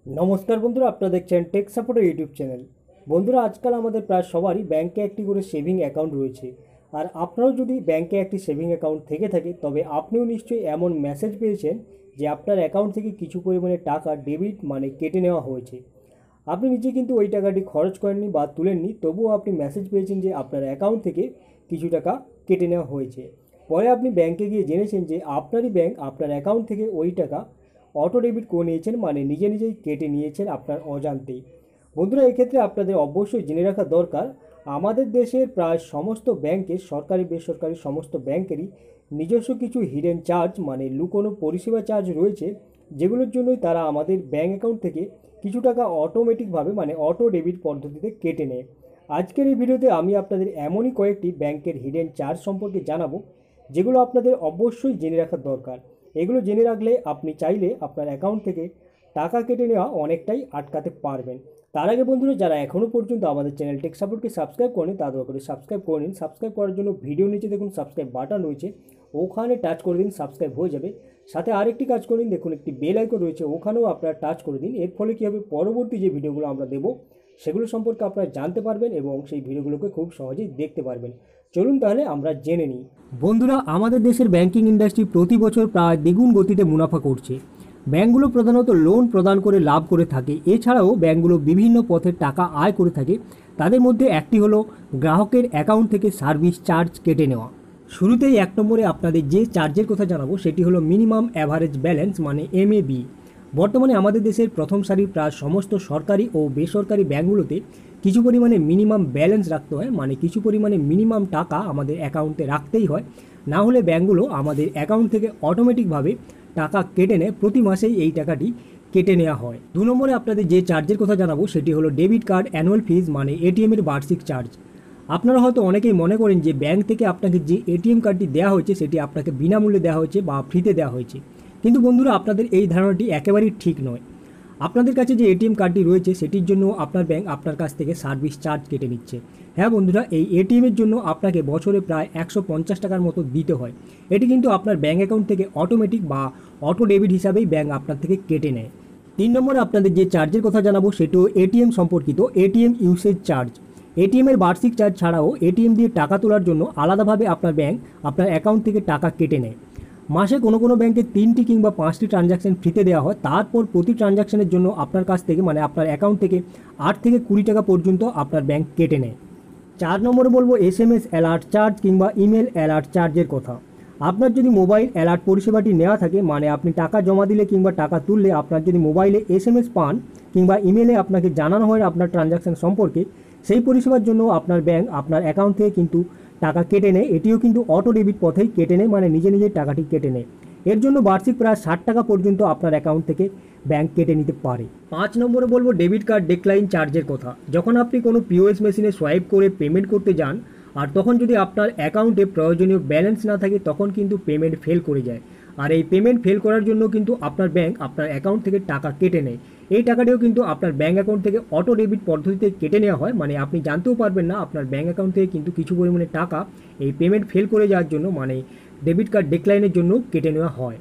নমস্কার বন্ধুরা, আপনারা দেখছেন টেক সাপোর্টের ইউটিউব চ্যানেল। বন্ধুরা, আজকাল আমাদের প্রায় সবারই ব্যাংকে একটি করে সেভিং অ্যাকাউন্ট রয়েছে। আর আপনারও যদি ব্যাংকে একটি সেভিং অ্যাকাউন্ট থেকে থাকে, তবে আপনিও নিশ্চয়ই এমন মেসেজ পেয়েছেন যে আপনার অ্যাকাউন্ট থেকে কিছু পরিমাণে টাকা ডেবিট মানে কেটে নেওয়া হয়েছে। আপনি নিজে কিন্তু ওই টাকাটি খরচ করেননি বা তুলেননি, তবুও আপনি মেসেজ পেয়েছেন যে আপনার অ্যাকাউন্ট থেকে কিছু টাকা কেটে নেওয়া হয়েছে। পরে আপনি ব্যাংকে গিয়ে জেনেছেন যে আপনারই ব্যাংক আপনার অ্যাকাউন্ট থেকে ওই টাকা অটো ডেবিট করে নিয়েছেন, মানে নিজে নিজেই কেটে নিয়েছেন আপনার অজান্তেই। বন্ধুরা, এক্ষেত্রে আপনাদের অবশ্যই জেনে রাখা দরকার, আমাদের দেশের প্রায় সমস্ত ব্যাংকের, সরকারি বেসরকারি সমস্ত ব্যাংকেরই নিজস্ব কিছু হিডেন চার্জ মানে লুকোনো পরিষেবা চার্জ রয়েছে, যেগুলোর জন্যই তারা আমাদের ব্যাংক অ্যাকাউন্ট থেকে কিছু টাকা অটোমেটিকভাবে মানে অটো ডেবিট পদ্ধতিতে কেটে নেয়। আজকের এই ভিডিওতে আমি আপনাদের এমনই কয়েকটি ব্যাংকের হিডেন চার্জ সম্পর্কে জানাবো, যেগুলো আপনাদের অবশ্যই জেনে রাখা দরকার। এগুলো জেনে রাখলে আপনি চাইলে আপনার অ্যাকাউন্ট থেকে টাকা কেটে নেওয়া অনেকটাই আটকাতে পারবেন। তার আগে বন্ধুরা, যারা এখনও পর্যন্ত আমাদের চ্যানেল টেক সাপোর্টকে সাবস্ক্রাইব করেন, তা দয়া করে সাবস্ক্রাইব করে নিন। সাবস্ক্রাইব করার জন্য ভিডিও নিচে দেখুন সাবস্ক্রাইব বাটন রয়েছে, ওখানে টাচ করে দিন, সাবস্ক্রাইব হয়ে যাবে। সাথে আরেকটি কাজ করে দিন, দেখুন একটি বেল আইকন রয়েছে, ওখানেও আপনারা টাচ করে দিন। এর ফলে কী হবে, পরবর্তী যে ভিডিওগুলো আমরা দেবো সেগুলো সম্পর্কে আপনারা জানতে পারবেন এবং সেই ভিডিওগুলোকে খুব সহজেই দেখতে পারবেন। চলুন তাহলে আমরা জেনে নিই। বন্ধুরা, আমাদের দেশের ব্যাংকিং ইন্ডাস্ট্রি প্রতি বছর প্রায় দ্বিগুণ গতিতে মুনাফা করছে। ব্যাংকগুলো প্রধানত লোন প্রদান করে লাভ করে থাকে। এছাড়াও ব্যাংকগুলো বিভিন্ন পথে টাকা আয় করে থাকে। তাদের মধ্যে একটি হলো গ্রাহকের অ্যাকাউন্ট থেকে সার্ভিস চার্জ কেটে নেওয়া। শুরুতেই এক নম্বরে আপনাদের যে চার্জের কথা জানাবো সেটি হলো মিনিমাম অ্যাভারেজ ব্যালেন্স মানে MAB। বর্তমানে আমাদের দেশের প্রথম সারির প্রায় সমস্ত সরকারি ও বেসরকারি ব্যাংকগুলোতে কিছু পরিমাণে মিনিমাম ব্যালেন্স রাখতে হয়, মানে কিছু পরিমাণে মিনিমাম টাকা আমাদের অ্যাকাউন্টে রাখতেই হয়, না হলে ব্যাংকগুলো আমাদের অ্যাকাউন্ট থেকে অটোমেটিকভাবে টাকা কেটে নেয়। প্রতি মাসেই এই টাকাটি কেটে নেওয়া হয়। দু নম্বরে আপনাদের যে চার্জের কথা জানাবো সেটি হলো ডেবিট কার্ড অ্যানুয়াল ফিজ মানে ATM এর বার্ষিক চার্জ। আপনারা হয়তো অনেকেই মনে করেন যে ব্যাংক থেকে আপনাকে যে ATM কার্ডটি দেওয়া হয়েছে সেটি আপনাকে বিনামূল্যে দেওয়া হয়েছে বা ফ্রিতে দেওয়া হয়েছে, কিন্তু বন্ধুরা, আপনাদের এই ধারণাটি একেবারেই ঠিক নয়। আপনাদের কাছে যে ATM কার্ডটি রয়েছে সেটির জন্য আপনার ব্যাংক আপনার কাছ থেকে সার্ভিস চার্জ কেটে নিচ্ছে। হ্যাঁ বন্ধুরা, এই ATM-এর জন্য আপনাকে বছরে প্রায় 150 টাকার মতো দিতে হয়। এটি কিন্তু আপনার ব্যাংক অ্যাকাউন্ট থেকে অটোমেটিক বা অটো ডেবিট হিসাবেই ব্যাংক আপনার থেকে কেটে নেয়। 3 নম্বরে আপনাদের যে চার্জের কথা জানাবো সেটিও ATM সম্পর্কিত, ATM ইউসেজ চার্জ। ATM-এর বার্ষিক চার্জ ছাড়াও ATM দিয়ে টাকা তোলার জন্য আলাদাভাবে আপনার ব্যাংক আপনার অ্যাকাউন্ট থেকে টাকা কেটে নেয়। মাসে কোনো কোনো ব্যাংকে 3টি কিংবা 5টি ট্রানজ্যাকশন ফ্রিতে দেওয়া হয়। তারপর প্রতি ট্রানজ্যাকশনের জন্য আপনার কাছ থেকে মানে আপনার অ্যাকাউন্ট থেকে 8 থেকে 20 টাকা পর্যন্ত আপনার ব্যাংক কেটে নেয়। 4 নম্বরে বলবো SMS অ্যালার্ট চার্জ কিংবা ইমেল অ্যালার্ট চার্জের কথা। আপনার যদি মোবাইল অ্যালার্ট পরিষেবাটি নেওয়া থাকে, মানে আপনি টাকা জমা দিলে কিংবা টাকা তুললে আপনার যদি মোবাইলে SMS পান কিংবা ইমেলে আপনাকে জানানো হয় আপনার ট্রানজ্যাকশন সম্পর্কে, সেই পরিষেবার জন্য আপনার ব্যাংক আপনার অ্যাকাউন্ট থেকে কিন্তু টাকা কেটে নেয়। এটিও কিন্তু অটো ডেবিট পথেই কেটে নেয়, মানে নিজে নিজে টাকাটি কেটে নেয়। এর জন্য বার্ষিক প্রায় 60 টাকা পর্যন্ত আপনার অ্যাকাউন্ট থেকে ব্যাংক কেটে নিতে পারে। 5 নম্বরে বলবো ডেবিট কার্ড ডেক্লাইন চার্জের কথা। যখন আপনি কোনো POS মেশিনে সোয়াইপ করে পেমেন্ট করতে যান আর তখন যদি আপনার অ্যাকাউন্টে প্রয়োজনীয় ব্যালেন্স না থাকে, তখন কিন্তু পেমেন্ট ফেল করে যায়। আর এই পেমেন্ট ফেল করার জন্য কিন্তু আপনার ব্যাংক আপনার অ্যাকাউন্ট থেকে টাকা কেটে নেয়। এই টাকাটিও কিন্তু আপনার ব্যাংক অ্যাকাউন্ট থেকে অটো ডেবিট পদ্ধতিতে কেটে নেওয়া হয়, মানে আপনি জানতেও পারবেন না আপনার ব্যাংক অ্যাকাউন্ট থেকে কিন্তু কিছু পরিমাণে টাকা এই পেমেন্ট ফেল করে যাওয়ার জন্য মানে ডেবিট কার্ড ডেক্লাইনের জন্য কেটে নেওয়া হয়।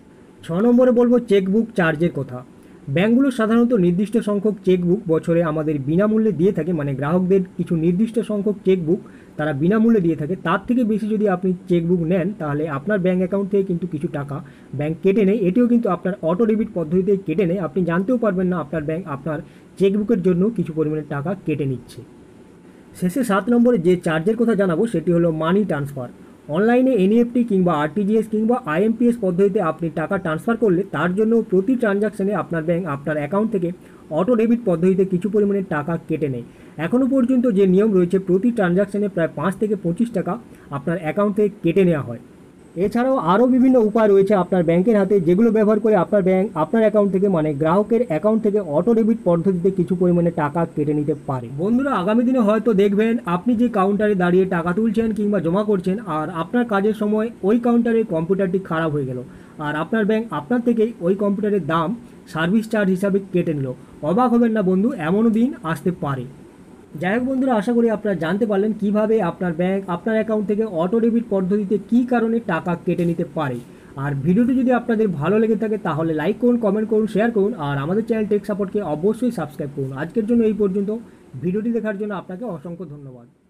6 নম্বরে বলবো চেকবুক চার্জের কথা। ব্যাংকগুলো সাধারণত নির্দিষ্ট সংখ্যক চেকবুক বছরে আমাদের বিনামূল্যে দিয়ে থাকে, মানে গ্রাহকদের কিছু নির্দিষ্ট সংখ্যক চেকবুক তারা বিনামূল্যে দিয়ে থাকে। তার থেকে বেশি যদি আপনি চেকবুক নেন তাহলে আপনার ব্যাংক অ্যাকাউন্ট থেকে কিন্তু কিছু টাকা ব্যাংক কেটে নেয়। এটিও কিন্তু আপনার অটো ডেবিট পদ্ধতিতে কেটে নেয়। আপনি জানতেও পারবেন না আপনার ব্যাংক আপনার চেকবুকের জন্য কিছু পরিমাণে টাকা কেটে নিচ্ছে। শেষে 7 নম্বরে যে চার্জের কথা জানাবো সেটি হলো মানি ট্রান্সফার। অনলাইনে NEFT কিংবা RTGS কিংবা IMPS পদ্ধতিতে আপনি টাকা ট্রান্সফার করলে তার জন্য প্রতি ট্রানজ্যাকশনে আপনার ব্যাংক আপনার অ্যাকাউন্ট থেকে অটো ডেবিট পদ্ধতিতে কিছু পরিমাণে টাকা কেটে নেয়। এখনও পর্যন্ত যে নিয়ম রয়েছে, প্রতি ট্রানজ্যাকশনে প্রায় 5 থেকে 25 টাকা আপনার অ্যাকাউন্ট থেকে কেটে নেওয়া হয়। এছাড়াও আরও বিভিন্ন উপায় রয়েছে আপনার ব্যাংকের হাতে, যেগুলো ব্যবহার করে আপনার ব্যাংক আপনার অ্যাকাউন্ট থেকে মানে গ্রাহকের অ্যাকাউন্ট থেকে অটো ডেবিট পদ্ধতিতে কিছু পরিমাণে টাকা কেটে নিতে পারে। বন্ধুরা, আগামী দিনে হয়তো দেখবেন আপনি যে কাউন্টারে দাঁড়িয়ে টাকা তুলছেন কিংবা জমা করছেন আর আপনার কাজের সময় ওই কাউন্টারের কম্পিউটারটি খারাপ হয়ে গেল আর আপনার ব্যাংক আপনার থেকেই ওই কম্পিউটারের দাম সার্ভিস চার্জ হিসাবে কেটে নিল। অবাক হবেন না বন্ধু, এমনও দিন আসতে পারে। যাই হোক বন্ধুরা, আশা করি আপনারা জানতে পারলেন কিভাবে আপনার ব্যাংক আপনার অ্যাকাউন্ট থেকে অটো ডেবিট পদ্ধতিতে কী কারণে টাকা কেটে নিতে পারে। আর ভিডিওটি যদি আপনাদের ভালো লেগে থাকে তাহলে লাইক করুন, কমেন্ট করুন, শেয়ার করুন, আর আমাদের চ্যানেল টেক সাপোর্টকে অবশ্যই সাবস্ক্রাইব করুন। আজকের জন্য এই পর্যন্ত। ভিডিওটি দেখার জন্য আপনাকে অসংখ্য ধন্যবাদ।